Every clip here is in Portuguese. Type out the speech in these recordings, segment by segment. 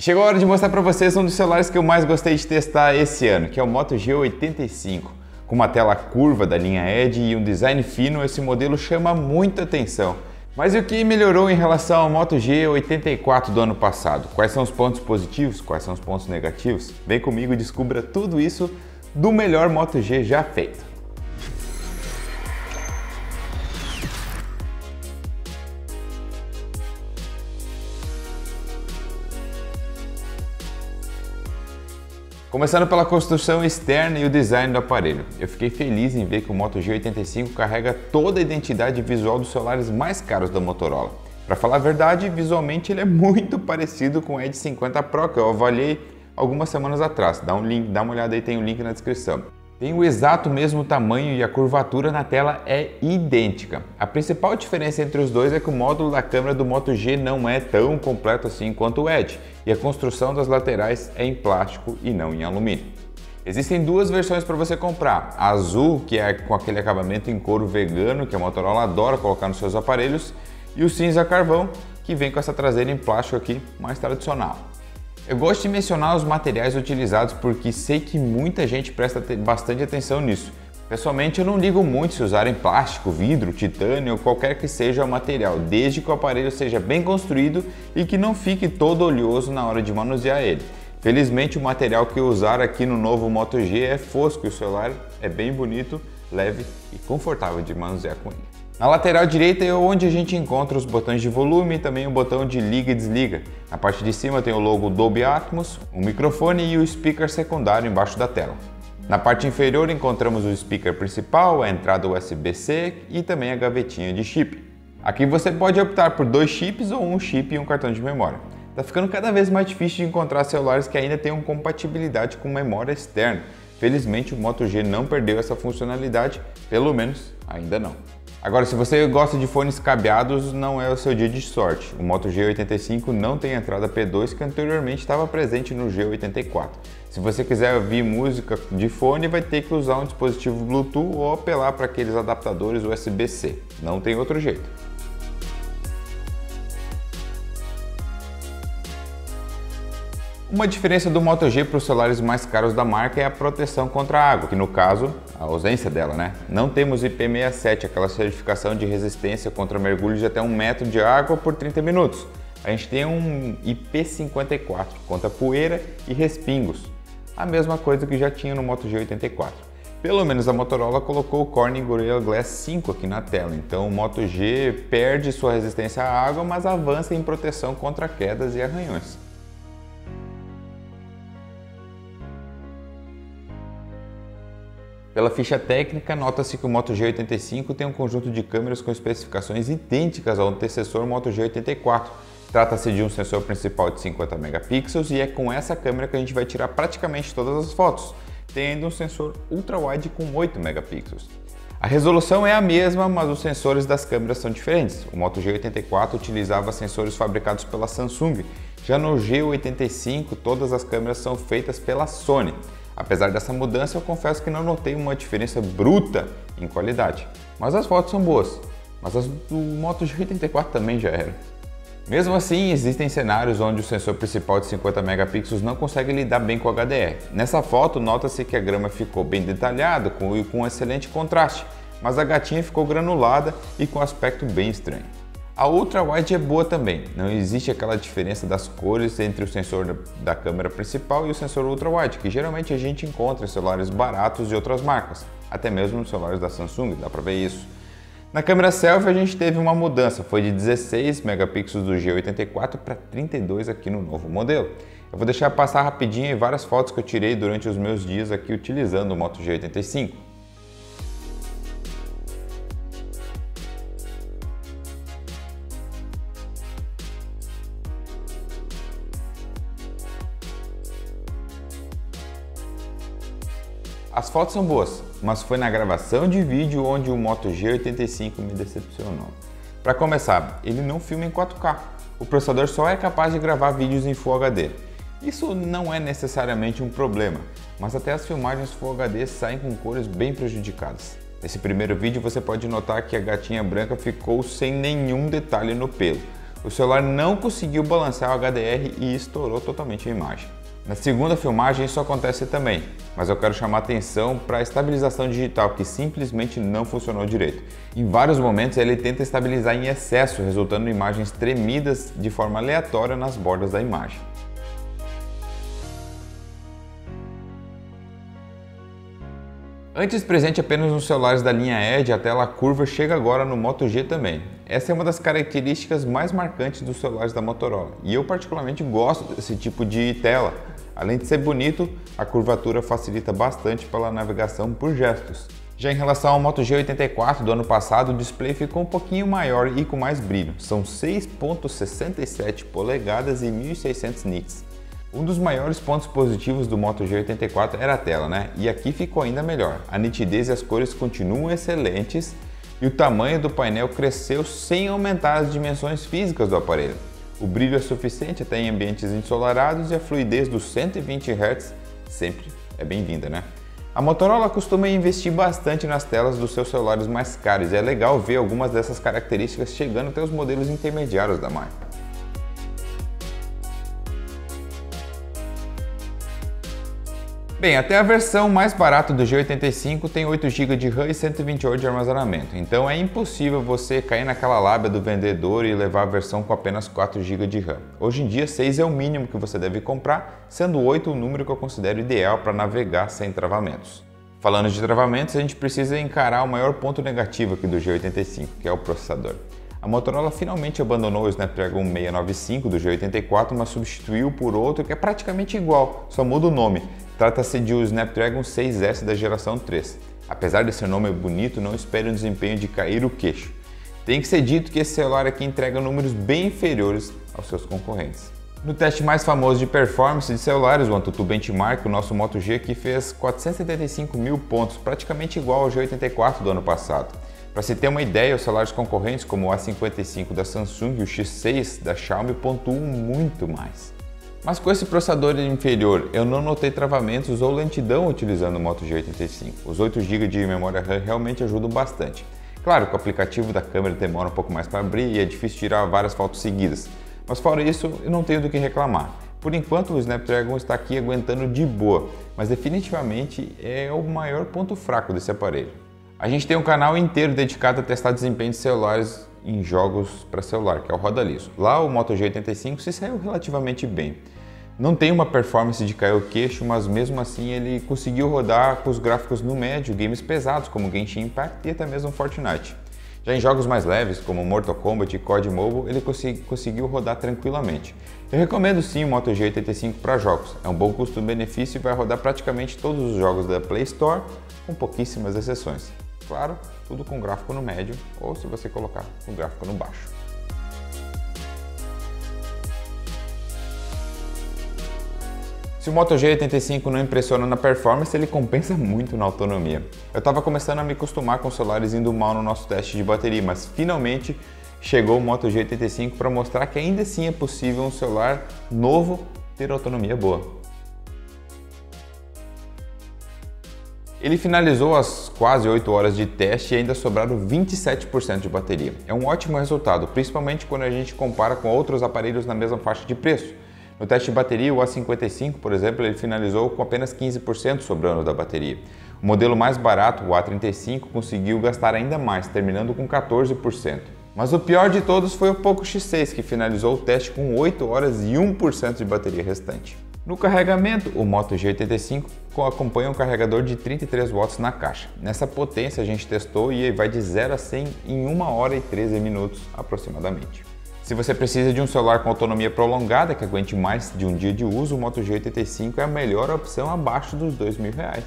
Chegou a hora de mostrar para vocês um dos celulares que eu mais gostei de testar esse ano, que é o Moto G85. Com uma tela curva da linha Edge e um design fino, esse modelo chama muita atenção. Mas e o que melhorou em relação ao Moto G84 do ano passado? Quais são os pontos positivos? Quais são os pontos negativos? Vem comigo e descubra tudo isso do melhor Moto G já feito. Começando pela construção externa e o design do aparelho. Eu fiquei feliz em ver que o Moto G85 carrega toda a identidade visual dos celulares mais caros da Motorola. Para falar a verdade, visualmente ele é muito parecido com o Edge 50 Pro, que eu avaliei algumas semanas atrás. Dá uma olhada aí, tem o link na descrição. Tem o exato mesmo tamanho e a curvatura na tela é idêntica. A principal diferença entre os dois é que o módulo da câmera do Moto G não é tão completo assim quanto o Edge, e a construção das laterais é em plástico e não em alumínio. Existem duas versões para você comprar, a azul, que é com aquele acabamento em couro vegano que a Motorola adora colocar nos seus aparelhos, e o cinza carvão, que vem com essa traseira em plástico aqui mais tradicional. Eu gosto de mencionar os materiais utilizados porque sei que muita gente presta bastante atenção nisso. Pessoalmente, eu não ligo muito se usarem plástico, vidro, titânio ou qualquer que seja o material, desde que o aparelho seja bem construído e que não fique todo oleoso na hora de manusear ele. Felizmente, o material que eu usar aqui no novo Moto G é fosco e o celular é bem bonito, leve e confortável de manusear com ele. Na lateral direita é onde a gente encontra os botões de volume e também o botão de liga e desliga. Na parte de cima tem o logo Dolby Atmos, um microfone e o speaker secundário embaixo da tela. Na parte inferior encontramos o speaker principal, a entrada USB-C e também a gavetinha de chip. Aqui você pode optar por 2 chips ou um chip e um cartão de memória. Tá ficando cada vez mais difícil de encontrar celulares que ainda tenham compatibilidade com memória externa. Felizmente o Moto G não perdeu essa funcionalidade, pelo menos ainda não. Agora, se você gosta de fones cabeados, não é o seu dia de sorte. O Moto G85 não tem entrada P2 que anteriormente estava presente no G84. Se você quiser ouvir música de fone, vai ter que usar um dispositivo Bluetooth ou apelar para aqueles adaptadores USB-C. Não tem outro jeito. Uma diferença do Moto G para os celulares mais caros da marca é a proteção contra a água, que no caso, a ausência dela, né? Não temos IP67, aquela certificação de resistência contra mergulho de até 1 metro de água por 30 minutos. A gente tem um IP54, contra poeira e respingos. A mesma coisa que já tinha no Moto G84. Pelo menos a Motorola colocou o Corning Gorilla Glass 5 aqui na tela, então o Moto G perde sua resistência à água, mas avança em proteção contra quedas e arranhões. Pela ficha técnica, nota-se que o Moto G85 tem um conjunto de câmeras com especificações idênticas ao antecessor Moto G84. Trata-se de um sensor principal de 50 megapixels e é com essa câmera que a gente vai tirar praticamente todas as fotos, tendo um sensor ultra-wide com 8 megapixels. A resolução é a mesma, mas os sensores das câmeras são diferentes. O Moto G84 utilizava sensores fabricados pela Samsung, já no G85 todas as câmeras são feitas pela Sony. Apesar dessa mudança, eu confesso que não notei uma diferença bruta em qualidade. Mas as fotos são boas, mas as do Moto G84 também já eram. Mesmo assim, existem cenários onde o sensor principal de 50 megapixels não consegue lidar bem com o HDR. Nessa foto, nota-se que a grama ficou bem detalhada, com excelente contraste, mas a gatinha ficou granulada e com aspecto bem estranho. A ultra-wide é boa também, não existe aquela diferença das cores entre o sensor da câmera principal e o sensor ultra-wide, que geralmente a gente encontra em celulares baratos de outras marcas, até mesmo nos celulares da Samsung, dá pra ver isso. Na câmera selfie a gente teve uma mudança, foi de 16 megapixels do G84 para 32 aqui no novo modelo. Eu vou deixar passar rapidinho várias fotos que eu tirei durante os meus dias aqui utilizando o Moto G85. As fotos são boas, mas foi na gravação de vídeo onde o Moto G85 me decepcionou. Para começar, ele não filma em 4K. O processador só é capaz de gravar vídeos em Full HD. Isso não é necessariamente um problema, mas até as filmagens Full HD saem com cores bem prejudicadas. Nesse primeiro vídeo você pode notar que a gatinha branca ficou sem nenhum detalhe no pelo. o celular não conseguiu balancear o HDR e estourou totalmente a imagem. Na segunda filmagem isso acontece também, mas eu quero chamar atenção para a estabilização digital, que simplesmente não funcionou direito. Em vários momentos ele tenta estabilizar em excesso, resultando em imagens tremidas de forma aleatória nas bordas da imagem. Antes presente apenas nos celulares da linha Edge, a tela curva chega agora no Moto G também. Essa é uma das características mais marcantes dos celulares da Motorola e eu particularmente gosto desse tipo de tela. Além de ser bonito, a curvatura facilita bastante pela navegação por gestos. Já em relação ao Moto G84 do ano passado, o display ficou um pouquinho maior e com mais brilho. São 6,67 polegadas e 1600 nits. Um dos maiores pontos positivos do Moto G84 era a tela, né? E aqui ficou ainda melhor. A nitidez e as cores continuam excelentes e o tamanho do painel cresceu sem aumentar as dimensões físicas do aparelho. O brilho é suficiente até em ambientes ensolarados e a fluidez dos 120 Hz sempre é bem-vinda, né? A Motorola costuma investir bastante nas telas dos seus celulares mais caros e é legal ver algumas dessas características chegando até os modelos intermediários da marca. Bem, até a versão mais barata do G85 tem 8 GB de RAM e 128 de armazenamento, então é impossível você cair naquela lábia do vendedor e levar a versão com apenas 4 GB de RAM. Hoje em dia 6 é o mínimo que você deve comprar, sendo 8 o número que eu considero ideal para navegar sem travamentos. Falando de travamentos, a gente precisa encarar o maior ponto negativo aqui do G85, que é o processador. A Motorola finalmente abandonou o Snapdragon 695 do G84, mas substituiu por outro que é praticamente igual, só muda o nome. Trata-se de um Snapdragon 6S da geração 3. Apesar desse nome bonito, não espere um desempenho de cair o queixo. Tem que ser dito que esse celular aqui entrega números bem inferiores aos seus concorrentes. No teste mais famoso de performance de celulares, o AnTuTu Benchmark, o nosso Moto G aqui fez 475 mil pontos, praticamente igual ao G84 do ano passado. Para se ter uma ideia, os celulares concorrentes como o A55 da Samsung e o X6 da Xiaomi pontuam muito mais. Mas com esse processador inferior, eu não notei travamentos ou lentidão utilizando o Moto G85. Os 8 GB de memória RAM realmente ajudam bastante. Claro que o aplicativo da câmera demora um pouco mais para abrir e é difícil tirar várias fotos seguidas. Mas fora isso, eu não tenho do que reclamar. Por enquanto o Snapdragon está aqui aguentando de boa, mas definitivamente é o maior ponto fraco desse aparelho. A gente tem um canal inteiro dedicado a testar desempenho de celulares em jogos para celular, que é o Roda Liso. Lá o Moto G85 se saiu relativamente bem. Não tem uma performance de cair o queixo, mas mesmo assim ele conseguiu rodar com os gráficos no médio, games pesados como Genshin Impact e até mesmo Fortnite. Já em jogos mais leves, como Mortal Kombat e COD Mobile, ele conseguiu rodar tranquilamente. Eu recomendo sim o Moto G85 para jogos. É um bom custo-benefício e vai rodar praticamente todos os jogos da Play Store, com pouquíssimas exceções. Claro, tudo com gráfico no médio ou se você colocar o gráfico no baixo. Se o Moto G85 não impressiona na performance, ele compensa muito na autonomia. Eu estava começando a me acostumar com os celulares indo mal no nosso teste de bateria, mas finalmente chegou o Moto G85 para mostrar que ainda assim é possível um celular novo ter autonomia boa. Ele finalizou as quase 8 horas de teste e ainda sobraram 27% de bateria. É um ótimo resultado, principalmente quando a gente compara com outros aparelhos na mesma faixa de preço. No teste de bateria, o A55, por exemplo, ele finalizou com apenas 15% sobrando da bateria. O modelo mais barato, o A35, conseguiu gastar ainda mais, terminando com 14%. Mas o pior de todos foi o Poco X6, que finalizou o teste com 8 horas e 1% de bateria restante. No carregamento, o Moto G85 acompanha um carregador de 33 watts na caixa. Nessa potência a gente testou e vai de 0 a 100 em 1 hora e 13 minutos aproximadamente. Se você precisa de um celular com autonomia prolongada que aguente mais de um dia de uso, o Moto G85 é a melhor opção abaixo dos R$2.000.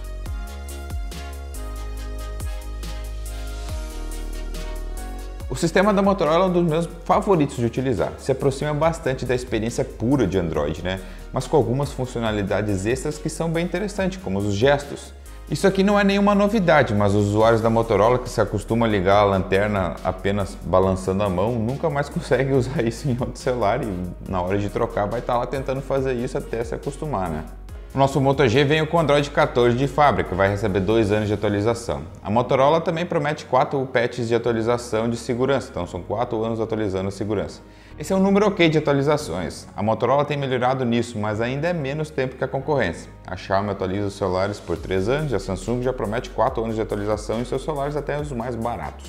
O sistema da Motorola é um dos meus favoritos de utilizar. Se aproxima bastante da experiência pura de Android, né? Mas com algumas funcionalidades extras que são bem interessantes, como os gestos. Isso aqui não é nenhuma novidade, mas os usuários da Motorola que se acostumam a ligar a lanterna apenas balançando a mão, nunca mais conseguem usar isso em outro celular e na hora de trocar vai estar lá tentando fazer isso até se acostumar, né? O nosso Moto G veio com Android 14 de fábrica, vai receber 2 anos de atualização. A Motorola também promete 4 patches de atualização de segurança, então são 4 anos atualizando a segurança. Esse é um número ok de atualizações. A Motorola tem melhorado nisso, mas ainda é menos tempo que a concorrência. A Xiaomi atualiza os celulares por 3 anos e a Samsung já promete 4 anos de atualização em seus celulares, até os mais baratos.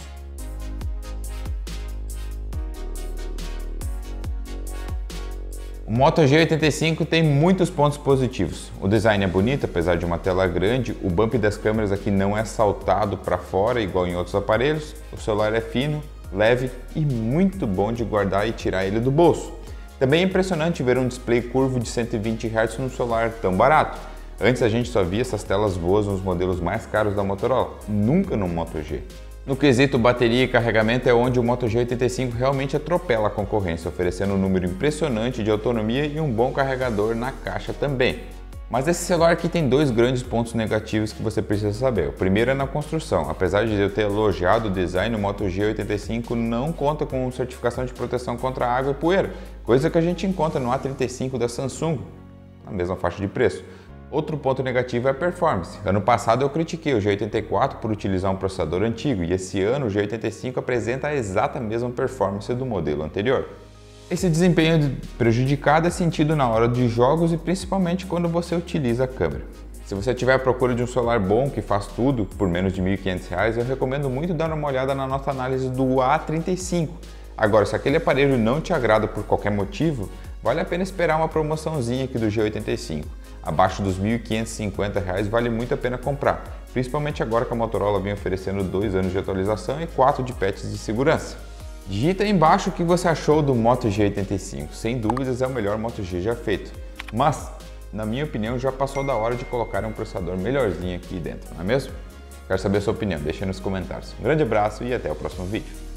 O Moto G85 tem muitos pontos positivos. O design é bonito, apesar de uma tela grande, o bump das câmeras aqui não é saltado para fora igual em outros aparelhos, o celular é fino, leve e muito bom de guardar e tirar ele do bolso. Também é impressionante ver um display curvo de 120 Hz num celular tão barato. Antes a gente só via essas telas boas nos modelos mais caros da Motorola, nunca no Moto G. No quesito bateria e carregamento é onde o Moto G85 realmente atropela a concorrência, oferecendo um número impressionante de autonomia e um bom carregador na caixa também. Mas esse celular aqui tem 2 grandes pontos negativos que você precisa saber. O primeiro é na construção. Apesar de eu ter elogiado o design, o Moto G85 não conta com certificação de proteção contra água e poeira, coisa que a gente encontra no A35 da Samsung, na mesma faixa de preço. Outro ponto negativo é a performance. Ano passado eu critiquei o G84 por utilizar um processador antigo e esse ano o G85 apresenta a exata mesma performance do modelo anterior. Esse desempenho prejudicado é sentido na hora de jogos e principalmente quando você utiliza a câmera. Se você estiver à procura de um celular bom que faz tudo por menos de R$ 1.500, eu recomendo muito dar uma olhada na nossa análise do A35. Agora, se aquele aparelho não te agrada por qualquer motivo, vale a pena esperar uma promoçãozinha aqui do G85. Abaixo dos R$ 1.550 vale muito a pena comprar, principalmente agora que a Motorola vem oferecendo 2 anos de atualização e 4 de patches de segurança. Digita aí embaixo o que você achou do Moto G85, sem dúvidas é o melhor Moto G já feito, mas, na minha opinião, já passou da hora de colocar um processador melhorzinho aqui dentro, não é mesmo? Quero saber a sua opinião, deixa aí nos comentários. Um grande abraço e até o próximo vídeo.